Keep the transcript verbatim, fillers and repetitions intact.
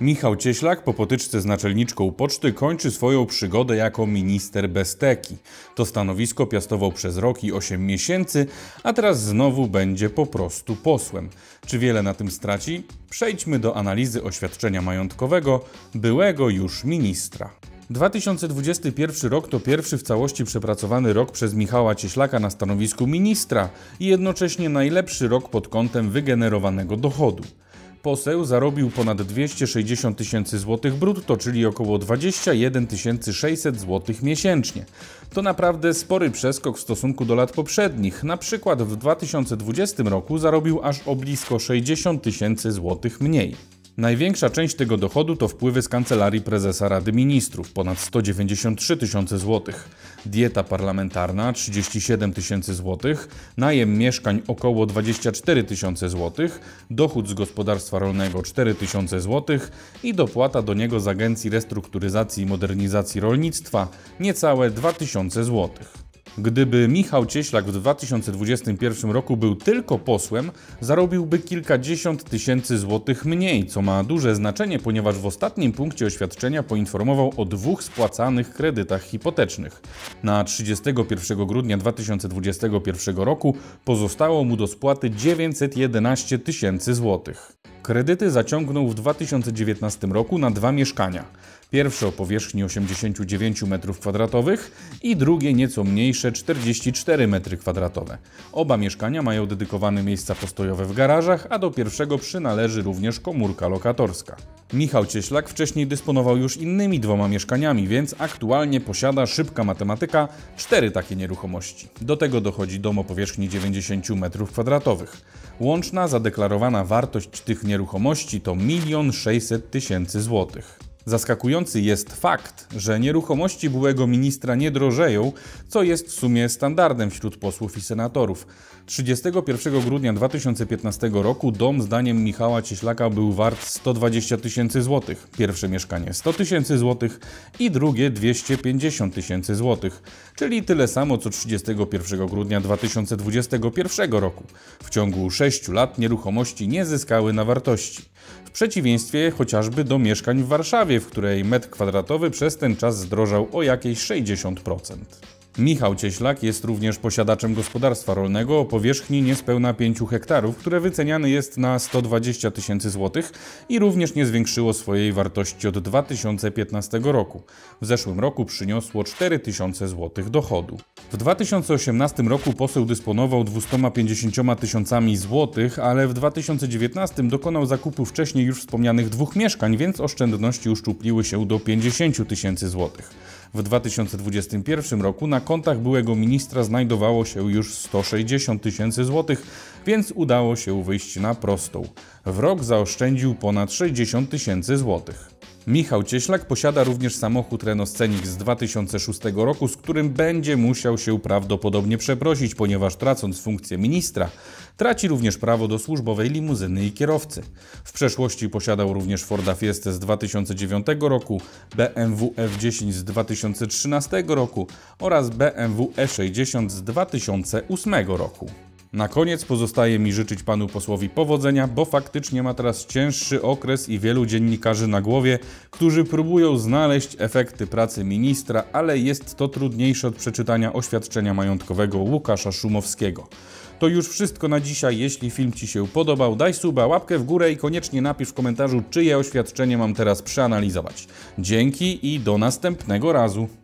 Michał Cieślak po potyczce z naczelniczką poczty kończy swoją przygodę jako minister bez teki. To stanowisko piastował przez rok i osiem miesięcy, a teraz znowu będzie po prostu posłem. Czy wiele na tym straci? Przejdźmy do analizy oświadczenia majątkowego byłego już ministra. dwa tysiące dwudziesty pierwszy rok to pierwszy w całości przepracowany rok przez Michała Cieślaka na stanowisku ministra i jednocześnie najlepszy rok pod kątem wygenerowanego dochodu. Poseł zarobił ponad dwieście sześćdziesiąt tysięcy złotych brutto, czyli około dwadzieścia jeden tysięcy sześćset złotych miesięcznie. To naprawdę spory przeskok w stosunku do lat poprzednich. Na przykład w dwa tysiące dwudziestym roku zarobił aż o blisko sześćdziesiąt tysięcy złotych mniej. Największa część tego dochodu to wpływy z Kancelarii Prezesa Rady Ministrów, ponad sto dziewięćdziesiąt trzy tysiące złotych, dieta parlamentarna trzydzieści siedem tysięcy złotych, najem mieszkań około dwadzieścia cztery tysiące złotych, dochód z gospodarstwa rolnego cztery tysiące złotych i dopłata do niego z Agencji Restrukturyzacji i Modernizacji Rolnictwa niecałe dwa tysiące złotych. Gdyby Michał Cieślak w dwa tysiące dwudziestym pierwszym roku był tylko posłem, zarobiłby kilkadziesiąt tysięcy złotych mniej, co ma duże znaczenie, ponieważ w ostatnim punkcie oświadczenia poinformował o dwóch spłacanych kredytach hipotecznych. Na trzydziestego pierwszego grudnia dwa tysiące dwudziestego pierwszego roku pozostało mu do spłaty dziewięćset jedenaście tysięcy złotych. Kredyty zaciągnął w dwa tysiące dziewiętnastym roku na dwa mieszkania. Pierwsze o powierzchni osiemdziesiąt dziewięć metrów kwadratowych i drugie nieco mniejsze czterdzieści cztery metry kwadratowe. Oba mieszkania mają dedykowane miejsca postojowe w garażach, a do pierwszego przynależy również komórka lokatorska. Michał Cieślak wcześniej dysponował już innymi dwoma mieszkaniami, więc aktualnie posiada, szybka matematyka, cztery takie nieruchomości. Do tego dochodzi dom o powierzchni dziewięćdziesiąt metrów kwadratowych. Łączna zadeklarowana wartość tych nieruchomości to milion sześćset tysięcy złotych. Zaskakujący jest fakt, że nieruchomości byłego ministra nie drożeją, co jest w sumie standardem wśród posłów i senatorów. trzydziestego pierwszego grudnia dwa tysiące piętnastego roku dom zdaniem Michała Cieślaka był wart sto dwadzieścia tysięcy złotych, pierwsze mieszkanie sto tysięcy złotych i drugie dwieście pięćdziesiąt tysięcy złotych, czyli tyle samo co trzydziestego pierwszego grudnia dwa tysiące dwudziestego pierwszego roku. W ciągu sześciu lat nieruchomości nie zyskały na wartości. W przeciwieństwie chociażby do mieszkań w Warszawie, w której metr kwadratowy przez ten czas zdrożał o jakieś sześćdziesiąt procent. Michał Cieślak jest również posiadaczem gospodarstwa rolnego o powierzchni niespełna pięciu hektarów, które wyceniane jest na sto dwadzieścia tysięcy złotych i również nie zwiększyło swojej wartości od dwa tysiące piętnastego roku. W zeszłym roku przyniosło cztery tysiące złotych dochodu. W dwa tysiące osiemnastym roku poseł dysponował dwiema pięćdziesięcioma tysiącami złotych, ale w dwa tysiące dziewiętnastym dokonał zakupu wcześniej już wspomnianych dwóch mieszkań, więc oszczędności uszczupliły się do pięćdziesięciu tysięcy złotych. W dwa tysiące dwudziestym pierwszym roku na kontach byłego ministra znajdowało się już sto sześćdziesiąt tysięcy złotych, więc udało się wyjść na prostą. W rok zaoszczędził ponad sześćdziesiąt tysięcy złotych. Michał Cieślak posiada również samochód Renault Scenic z dwa tysiące szóstego roku, z którym będzie musiał się prawdopodobnie przeprosić, ponieważ tracąc funkcję ministra, traci również prawo do służbowej limuzyny i kierowcy. W przeszłości posiadał również Forda Fiestę z dwa tysiące dziewiątego roku, B M W F dziesięć z dwa tysiące trzynastego roku oraz B M W E sześćdziesiąt z dwa tysiące ósmego roku. Na koniec pozostaje mi życzyć panu posłowi powodzenia, bo faktycznie ma teraz cięższy okres i wielu dziennikarzy na głowie, którzy próbują znaleźć efekty pracy ministra, ale jest to trudniejsze od przeczytania oświadczenia majątkowego Łukasza Szumowskiego. To już wszystko na dzisiaj. Jeśli film ci się podobał, daj suba, łapkę w górę i koniecznie napisz w komentarzu, czyje oświadczenie mam teraz przeanalizować. Dzięki i do następnego razu.